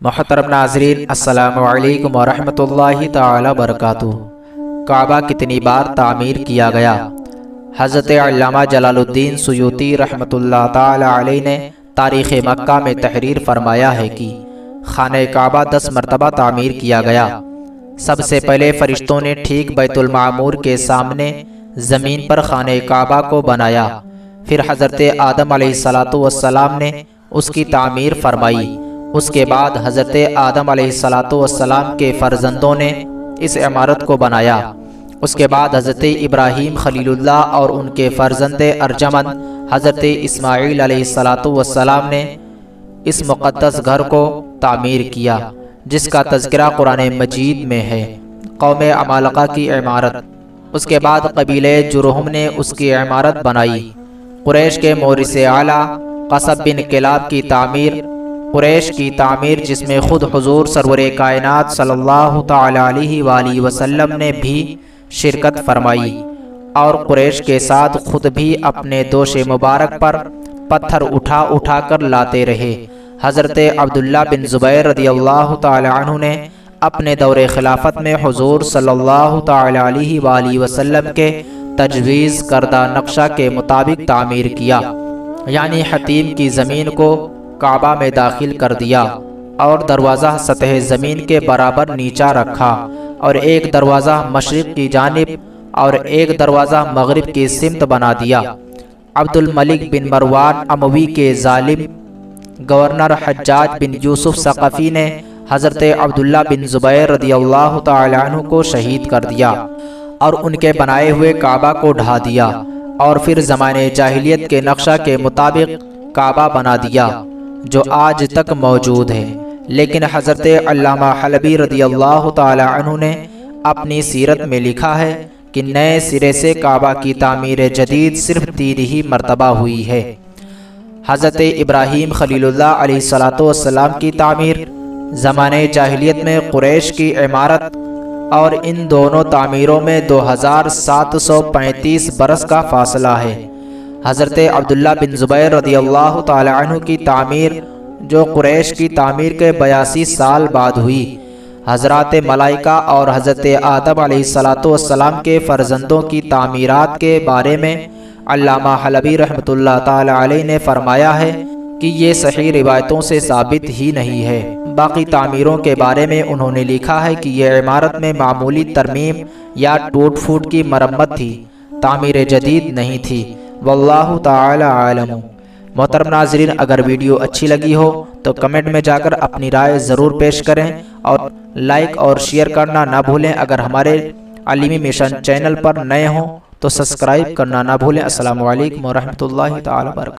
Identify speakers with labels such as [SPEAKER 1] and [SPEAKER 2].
[SPEAKER 1] محترم ناظرین، السلام علیکم ورحمۃ اللہ تعالی وبرکاتہ۔ کعبہ کتنی بار تعمیر کیا گیا؟ حضرت علامہ جلال الدین سیوطی رحمۃ اللہ تعالی علیہ نے تاریخ مکہ میں تحریر فرمایا ہے کہ خانہ کعبہ 10 مرتبہ تعمیر کیا گیا۔ سب سے پہلے فرشتوں نے ٹھیک بیت المعمور کے سامنے زمین پر خانہ کعبہ کو بنایا، پھر حضرت آدم علیہ السلام نے اس کی تعمیر فرمائی۔ اس کے بعد حضرت آدم علیہ السلام کے فرزندوں نے اس عمارت کو بنایا۔ اس کے بعد حضرت ابراہیم خلیل اللہ اور ان کے فرزند ارجمند حضرت اسماعیل علیہ السلام نے اس مقدس گھر کو تعمیر کیا، جس کا تذکرہ قرآن مجید میں ہے۔ قوم عمالقہ کی عمارت۔ اس کے بعد قبیلہ جرہم نے اس کی عمارت بنائی۔ قریش کے مورث اعلیٰ قصب بن کلاب کی تعمیر۔ قریش کی تعمیر جس میں خود حضور سرور کائنات صلی اللہ تعالی علیہ وآلہ وسلم نے بھی شرکت فرمائی، اور قریش کے ساتھ خود بھی اپنے دوش مبارک پر پتھر اٹھا اٹھا کر لاتے رہے۔ حضرت عبداللہ بن زبیر رضی اللہ تعالی عنہ نے اپنے دور خلافت میں حضور صلی اللہ تعالی علیہ وآلہ وسلم کے تجویز کردہ نقشہ کے مطابق تعمیر کیا، یعنی حتیم کی زمین کو کعبہ میں داخل کر دیا اور دروازہ سطح زمین کے برابر نیچا رکھا، اور ایک دروازہ مشرق کی جانب اور ایک دروازہ مغرب کی سمت بنا دیا۔ عبد الملک بن مروان اموی کے ظالم گورنر حجاج بن یوسف ثقفی نے حضرت عبداللہ بن زبیر رضی اللہ تعالی عنہ کو شہید کر دیا اور ان کے بنائے ہوئے کعبہ کو ڈھا دیا، اور پھر زمانے جاہلیت کے نقشہ کے مطابق کعبہ بنا دیا جو آج تک موجود ہے۔ لیکن حضرت علامہ حلبی رضی اللہ تعالی عنہ نے اپنی سیرت میں لکھا ہے کہ نئے سرے سے کعبہ کی تعمیر جدید صرف 3 ہی مرتبہ ہوئی ہے۔ حضرت ابراہیم خلیل اللہ علیہ السلام کی تعمیر، زمانے جاہلیت میں قریش کی عمارت، اور ان دونوں تعمیروں میں 2735 برس کا فاصلہ ہے۔ حضرت عبداللہ بن زبیر رضی اللہ تعالی عنہ کی تعمیر جو قریش کی تعمیر کے 82 سال بعد ہوئی۔ حضرات ملائکہ اور حضرت آدم علیہ السلام کے فرزندوں کی تعمیرات کے بارے میں علامہ حلبی رحمۃ اللہ تعالی علیہ نے فرمایا ہے کہ یہ صحیح روایتوں سے ثابت ہی نہیں ہے۔ باقی تعمیروں کے بارے میں انہوں نے لکھا ہے کہ یہ عمارت میں معمولی ترمیم یا ٹوٹ پھوٹ کی مرمت تھی، تعمیر جدید نہیں تھی۔ واللہ تعالی عالم۔ محترم ناظرین، اگر ویڈیو اچھی لگی ہو تو کمنٹ میں جا کر اپنی رائے ضرور پیش کریں، اور لائک اور شیئر کرنا نہ بھولیں۔ اگر ہمارے عالمی مشن چینل پر نئے ہوں تو سبسکرائب کرنا نہ بھولیں۔ السلام علیکم ورحمۃ اللہ تعالی وبرکاتہ۔